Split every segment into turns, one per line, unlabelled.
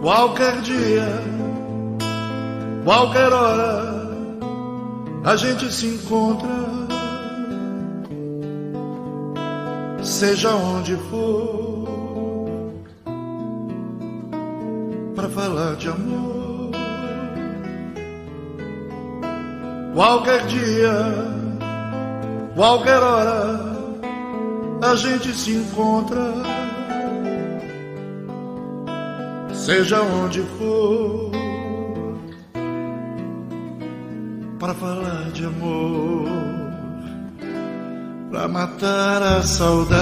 Qualquer dia, qualquer hora, a gente se encontra, seja onde for, pra falar de amor. Qualquer dia, qualquer hora, a gente se encontra, seja onde for, para falar de amor, para matar a saudade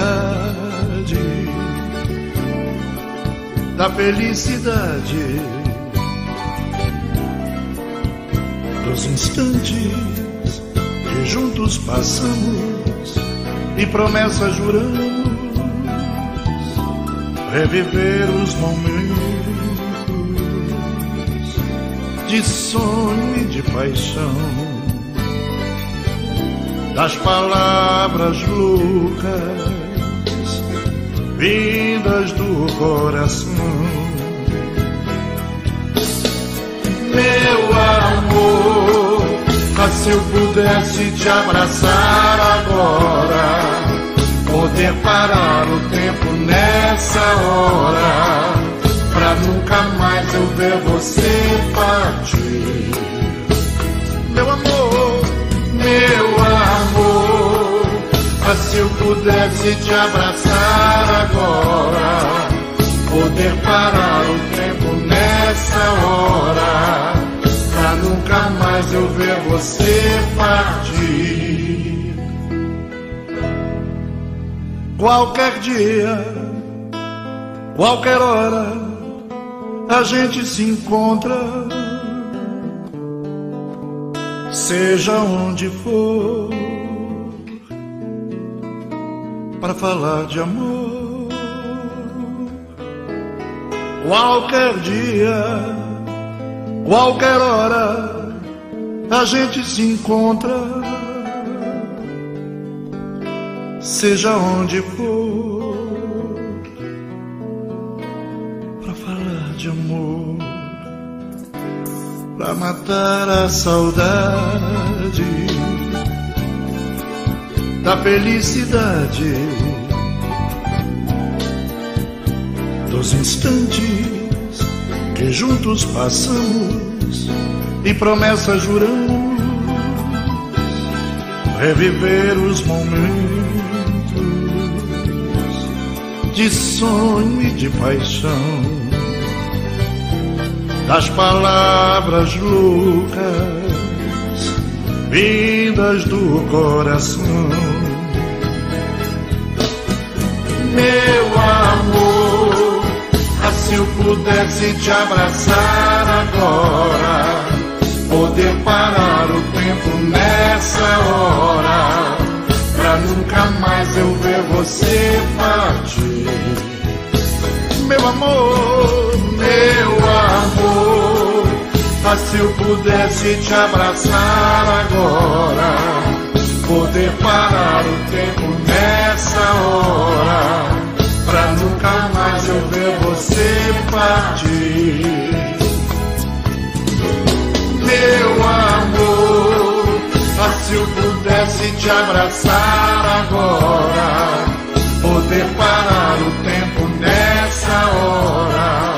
da felicidade dos instantes que juntos passamos e promessas juramos, reviver os momentos de sonho e de paixão, das palavras loucas vindas do coração. Meu amor, mas se eu pudesse te abraçar agora, poder parar o tempo nessa hora, pra nunca mais eu ver você partir. Meu amor, mas se eu pudesse te abraçar agora, poder parar o tempo nessa hora, pra nunca mais eu ver você partir. Qualquer dia, qualquer hora, a gente se encontra, seja onde for, para falar de amor. Qualquer dia, qualquer hora, a gente se encontra, seja onde for, para falar de amor, para matar a saudade da felicidade dos instantes que juntos passamos e promessas juramos, reviver os momentos de sonho e de paixão, das palavras loucas vindas do coração. Meu amor, se eu pudesse te abraçar agora, poder parar o tempo nessa hora, pra nunca mais eu ver você partir. Meu amor, mas se eu pudesse te abraçar agora, poder parar o tempo nessa hora, pra nunca mais eu ver você partir. Meu amor, mas se eu pudesse te abraçar agora, poder parar o tempo nessa hora,